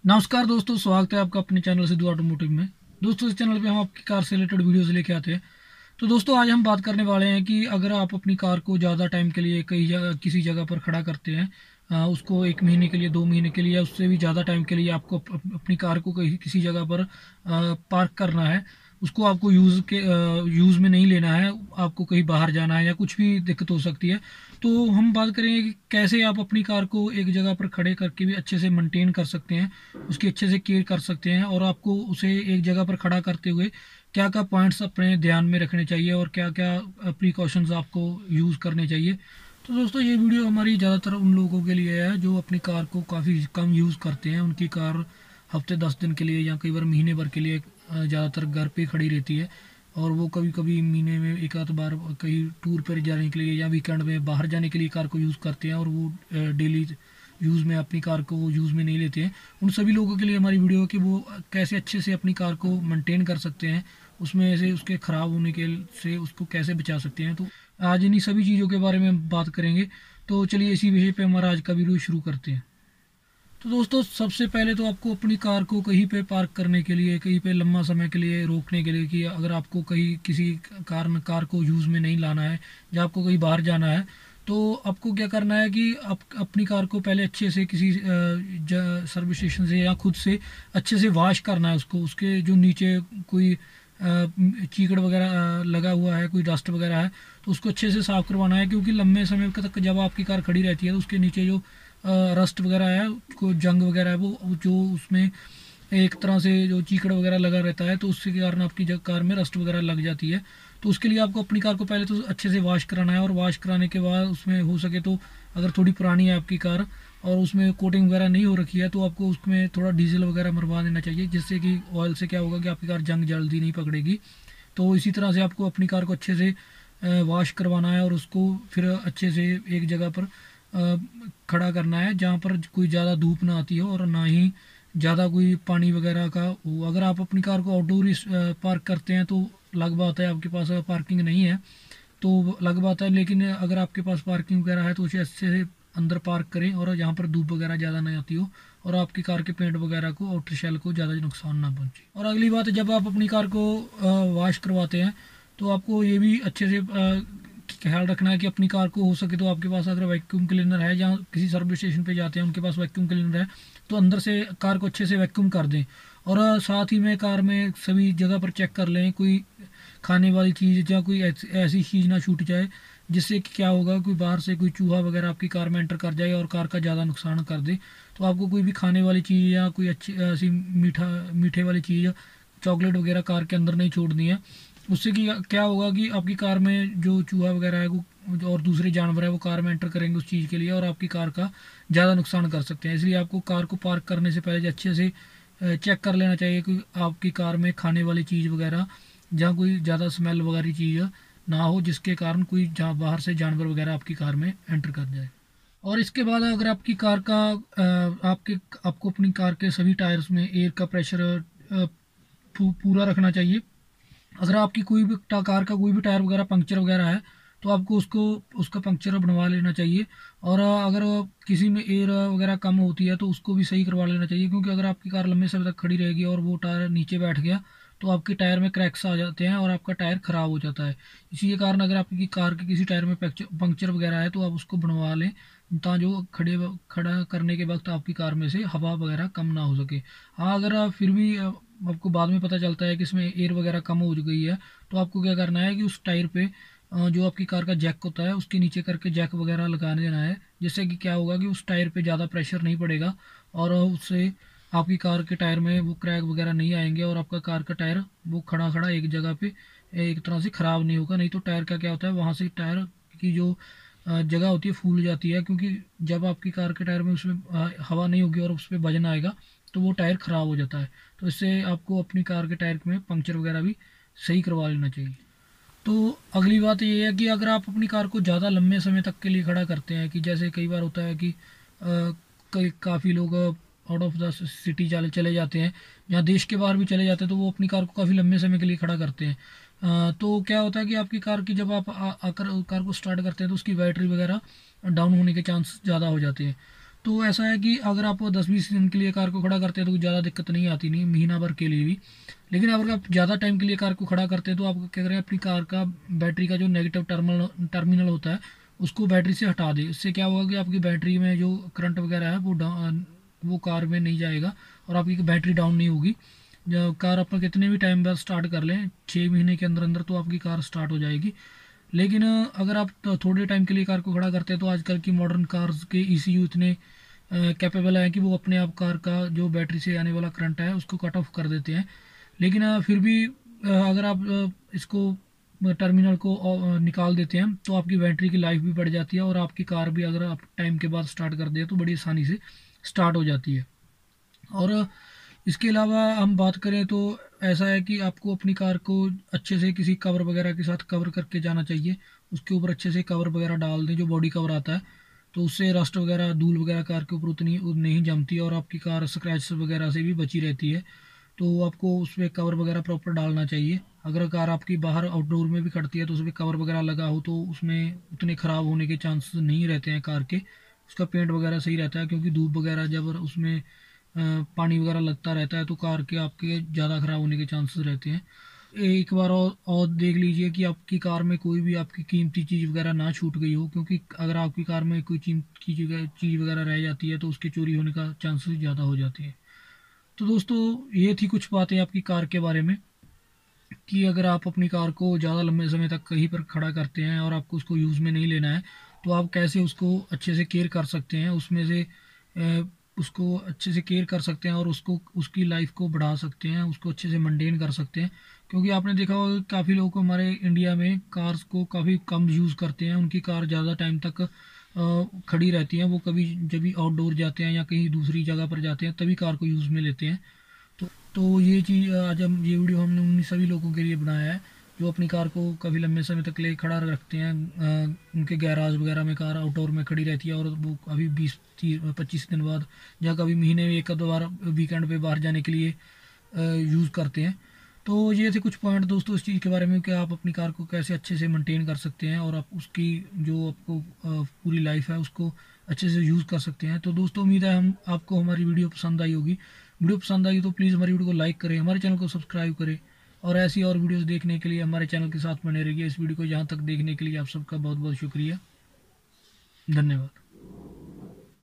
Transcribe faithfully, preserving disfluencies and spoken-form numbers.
नमस्कार दोस्तों, स्वागत है आपका अपने चैनल सिद्धू ऑटोमोटिव में। दोस्तों, इस चैनल पे हम आपकी कार से रिलेटेड वीडियोस लेके आते हैं। तो दोस्तों, आज हम बात करने वाले हैं कि अगर आप अपनी कार को ज़्यादा टाइम के लिए कहीं जगह किसी जगह पर खड़ा करते हैं, अ, उसको एक महीने के लिए, दो महीने के लिए या उससे भी ज़्यादा टाइम के लिए आपको अप, अप, अपनी कार को कहीं किसी जगह पर पार्क करना है। उसको आपको यूज़ के यूज़ में नहीं लेना है, आपको कहीं बाहर जाना है या कुछ भी दिक्कत हो सकती है। तो हम बात करेंगे कि कैसे आप अपनी कार को एक जगह पर खड़े करके भी अच्छे से मेंटेन कर सकते हैं, उसकी अच्छे से केयर कर सकते हैं, और आपको उसे एक जगह पर खड़ा करते हुए क्या क्या पॉइंट्स अपने ध्यान में रखने चाहिए और क्या क्या प्रिकॉशंस आपको यूज़ करने चाहिए। तो दोस्तों, ये वीडियो हमारी ज़्यादातर उन लोगों के लिए है जो अपनी कार को काफ़ी कम यूज़ करते हैं। उनकी कार हफ्ते दस दिन के लिए या कई बार महीने भर के लिए अ, ज़्यादातर घर पे खड़ी रहती है, और वो कभी कभी महीने में एक आध बार कहीं टूर पर जाने के लिए या वीकेंड में बाहर जाने के लिए कार को यूज़ करते हैं, और वो डेली यूज़ में अपनी कार को यूज़ में नहीं लेते हैं। उन सभी लोगों के लिए हमारी वीडियो है कि वो कैसे अच्छे से अपनी कार को मेंटेन कर सकते हैं, उसमें से उसके ख़राब होने के से उसको कैसे बचा सकते हैं। तो आज इन्हीं सभी चीज़ों के बारे में हम बात करेंगे। तो चलिए, इसी विषय पे हमारा आज का वीडियो शुरू करते हैं। तो दोस्तों, सबसे पहले तो आपको अपनी कार को कहीं पे पार्क करने के लिए, कहीं पे लंबा समय के लिए रोकने के लिए, कि अगर आपको कहीं किसी कारण कार को यूज़ में नहीं लाना है या आपको कहीं बाहर जाना है, तो आपको क्या करना है कि आप अपनी कार को पहले अच्छे से किसी सर्विस स्टेशन से या खुद से अच्छे से वॉश करना है उसको। उसके जो नीचे कोई अ, चीकड़ वगैरह अ, लगा हुआ है, कोई डस्ट वगैरह है, तो उसको अच्छे से साफ़ करवाना है। क्योंकि लंबे समय तक जब आपकी कार खड़ी रहती है तो उसके नीचे जो रस्ट वगैरह है, को जंग वगैरह है, वो जो उसमें एक तरह से जो चीकड़ वगैरह लगा रहता है, तो उसके कारण आपकी जब कार में रस्ट वगैरह लग जाती है। तो उसके लिए आपको अपनी कार को पहले तो अच्छे से वॉश कराना है, और वॉश कराने के बाद उसमें हो सके तो, अगर थोड़ी पुरानी है आपकी कार और उसमें कोटिंग वगैरह नहीं हो रखी है, तो आपको उसमें थोड़ा डीजल वगैरह मरवा देना चाहिए, जिससे कि ऑयल से क्या होगा कि आपकी कार जंग जल्दी नहीं पकड़ेगी। तो इसी तरह से आपको अपनी कार को अच्छे से वॉश करवाना है, और उसको फिर अच्छे से एक जगह पर अ, खड़ा करना है जहाँ पर कोई ज़्यादा धूप ना आती हो और ना ही ज़्यादा कोई पानी वगैरह का हो। अगर आप अपनी कार को आउटडोर ही पार्क करते हैं तो अलग बात है, आपके पास अगर पार्किंग नहीं है तो अलग बात है। लेकिन अगर आपके पास पार्किंग वगैरह है तो उसे अच्छे से अंदर पार्क करें, और जहाँ पर धूप वगैरह ज़्यादा नहीं आती हो, और आपकी कार के पेंट वगैरह को, आउटर शेल को ज़्यादा नुकसान ना पहुँचे। और अगली बात, जब आप अपनी कार को वॉश करवाते हैं तो आपको ये भी अच्छे से अ, ख्याल रखना है कि अपनी कार को हो सके तो आपके पास अगर वैक्यूम क्लीनर है, जहाँ किसी सर्विस स्टेशन पे जाते हैं उनके पास वैक्यूम क्लीनर है, तो अंदर से कार को अच्छे से वैक्यूम कर दें। और अ, साथ ही में कार में सभी जगह पर चेक कर लें कोई खाने वाली चीज़ या कोई ऐसी ऐसी चीज़ ना छूट जाए, जिससे कि क्या होगा, कोई बाहर से कोई चूहा वगैरह आपकी कार में एंटर कर जाए और कार का ज़्यादा नुकसान कर दे। तो आपको कोई भी खाने वाली चीज़ या कोई अच्छी ऐसी मीठा मीठे वाली चीज़, चॉकलेट वगैरह कार के अंदर नहीं छोड़नी है। उससे कि क्या होगा कि आपकी कार में जो चूहा वगैरह है वो, जो और दूसरे जानवर है, वो कार में एंटर करेंगे उस चीज़ के लिए, और आपकी कार का ज़्यादा नुकसान कर सकते हैं। इसलिए आपको कार को पार्क करने से पहले अच्छे से चेक कर लेना चाहिए कि आपकी कार में खाने वाली चीज़ वगैरह, जहाँ कोई ज़्यादा स्मेल वगैरह चीज़ ना हो, जिसके कारण कोई जहाँ बाहर से जानवर वगैरह आपकी कार में एंटर कर जाए। और इसके बाद अगर आपकी कार का अ, आपके आपको अपनी कार के सभी टायर्स में एयर का प्रेशर अ, पूरा रखना चाहिए। अगर आपकी कोई भी टा- कार का कोई भी टायर वगैरह पंक्चर वगैरह है, तो आपको उसको उसका पंक्चर बनवा लेना चाहिए। और अ, अगर किसी में एयर वगैरह कम होती है तो उसको भी सही करवा लेना चाहिए। क्योंकि अगर आपकी कार लंबे समय तक खड़ी रहेगी और वो टायर नीचे बैठ गया, तो आपके टायर में क्रैक्स आ जाते हैं और आपका टायर ख़राब हो जाता है। इसी के कारण अगर आपकी कार के किसी टायर में पंक्चर पंक्चर वगैरह है तो आप उसको बनवा लें, ता जो खड़े खड़ा करने के वक्त आपकी कार में से हवा वगैरह कम ना हो सके। हाँ, अगर आप फिर भी अ, आपको बाद में पता चलता है कि इसमें एयर वगैरह कम हो गई है, तो आपको क्या करना है कि उस टायर पे अ, जो आपकी कार का जैक होता है उसके नीचे करके जैक वगैरह लगा देना है। जिससे कि क्या होगा कि उस टायर पे ज़्यादा प्रेशर नहीं पड़ेगा, और उससे आपकी कार के टायर में वो क्रैक वगैरह नहीं आएंगे, और आपका कार का टायर वो खड़ा खड़ा एक जगह पे एक तरह से ख़राब नहीं होगा। नहीं तो टायर का क्या होता है, वहाँ से टायर की जो अ, जगह होती है फूल जाती है। क्योंकि जब आपकी कार के टायर में उसमें अ, हवा नहीं होगी और उस पर वजन आएगा, तो वो टायर ख़राब हो जाता है। तो इससे आपको अपनी कार के टायर में पंक्चर वगैरह भी सही करवा लेना चाहिए। तो अगली बात ये है कि अगर आप अपनी कार को ज़्यादा लंबे समय तक के लिए खड़ा करते हैं, कि जैसे कई बार होता है कि अ, कई काफ़ी लोग आउट ऑफ द सिटी चले चले जाते हैं, या देश के बाहर भी चले जाते हैं, तो वो अपनी कार को काफ़ी लंबे समय के लिए खड़ा करते हैं। अ, तो क्या होता है कि आपकी कार की जब आप आ, आकर कार को स्टार्ट करते हैं तो उसकी बैटरी वगैरह डाउन होने के चांस ज़्यादा हो जाते हैं। तो ऐसा है कि अगर आप दस बीस दिन के लिए कार को खड़ा करते हैं तो ज़्यादा दिक्कत नहीं आती, नहीं महीना भर के लिए भी। लेकिन अगर आप ज़्यादा टाइम के लिए कार को खड़ा करते हैं तो आप क्या करें, अपनी कार का बैटरी का जो नेगेटिव टर्मिनल टर्मिनल होता है उसको बैटरी से हटा दें। इससे क्या होगा कि आपकी बैटरी में जो करंट वगैरह है वो डाउन वो कार में नहीं जाएगा और आपकी बैटरी डाउन नहीं होगी। जब कार आप कितने भी टाइम बाद स्टार्ट कर लें, छः महीने के अंदर अंदर तो आपकी कार स्टार्ट हो जाएगी। लेकिन अ, अगर आप तो थोड़े टाइम के लिए कार को खड़ा करते हैं तो आजकल की मॉडर्न कार्स के ईसीयू इतने कैपेबल है कि वो अपने आप कार का जो बैटरी से आने वाला करंट है उसको कट ऑफ कर देते हैं। लेकिन अ, फिर भी अ, अगर आप अ, इसको टर्मिनल को अ, निकाल देते हैं तो आपकी बैटरी की लाइफ भी बढ़ जाती है और आपकी कार भी अगर आप टाइम के बाद स्टार्ट कर दें तो बड़ी आसानी से स्टार्ट हो जाती है। और इसके अलावा हम बात करें तो ऐसा है कि आपको अपनी कार को अच्छे से किसी कवर वगैरह के साथ कवर करके जाना चाहिए। उसके ऊपर अच्छे से कवर वगैरह डाल दें, जो बॉडी कवर आता है, तो उससे रस्ट वगैरह धूल वगैरह कार के ऊपर उतनी नहीं जमती और आपकी कार स्क्रैच वगैरह से भी बची रहती है। तो आपको उस पर कवर वगैरह प्रॉपर डालना चाहिए। अगर कार आपकी बाहर आउटडोर में भी खड़ती है तो उस पर कवर वगैरह लगा हो तो उसमें उतने ख़राब होने के चांसेस नहीं रहते हैं कार के। उसका पेंट वगैरह सही रहता है, क्योंकि धूप वगैरह जब उसमें अ, पानी वगैरह लगता रहता है तो कार के आपके ज़्यादा ख़राब होने के चांसेस रहते हैं। एक बार और, और देख लीजिए कि आपकी कार में कोई भी आपकी कीमती चीज़ वगैरह ना छूट गई हो, क्योंकि अगर आपकी कार में कोई कीमती चीज़ चीज़ वगैरह रह जाती है तो उसके चोरी होने का चांसेस ज़्यादा हो जाते हैं। तो दोस्तों, ये थी कुछ बातें आपकी कार के बारे में कि अगर आप अपनी कार को ज़्यादा लंबे समय तक कहीं पर खड़ा करते हैं और आपको उसको यूज़ में नहीं लेना है तो आप कैसे उसको अच्छे से केयर कर सकते हैं, उसमें से अ, उसको अच्छे से केयर कर सकते हैं और उसको उसकी लाइफ को बढ़ा सकते हैं, उसको अच्छे से मेंटेन कर सकते हैं। क्योंकि आपने देखा होगा कि काफ़ी लोग हमारे इंडिया में कार्स को काफ़ी कम यूज़ करते हैं, उनकी कार ज़्यादा टाइम तक अ, खड़ी रहती हैं। वो कभी जब भी आउटडोर जाते हैं या कहीं दूसरी जगह पर जाते हैं तभी कार को यूज़ में लेते हैं। तो तो ये चीज़ आज हम ये वीडियो हमने उन सभी लोगों के लिए बनाया है जो अपनी कार को काफ़ी लंबे समय तक ले खड़ा रखते हैं। अ, उनके गैराज वगैरह में कार आउटडोर में खड़ी रहती है और वो अभी बीस तीस पच्चीस दिन बाद या कभी महीने में एक आध बार वीकेंड पे बाहर जाने के लिए यूज़ करते हैं। तो ये थे कुछ पॉइंट दोस्तों इस चीज़ के बारे में कि आप अपनी कार को कैसे अच्छे से मेंटेन कर सकते हैं और आप उसकी जो आपको अ, पूरी लाइफ है उसको अच्छे से यूज़ कर सकते हैं। तो दोस्तों, उम्मीद है हम आपको हमारी वीडियो पसंद आई होगी। वीडियो पसंद आई तो प्लीज़ हमारी वीडियो को लाइक करें, हमारे चैनल को सब्सक्राइब करें और ऐसी और वीडियोस देखने के लिए हमारे चैनल के साथ बने रहिए। इस वीडियो को यहाँ तक देखने के लिए आप सबका बहुत बहुत शुक्रिया। धन्यवाद।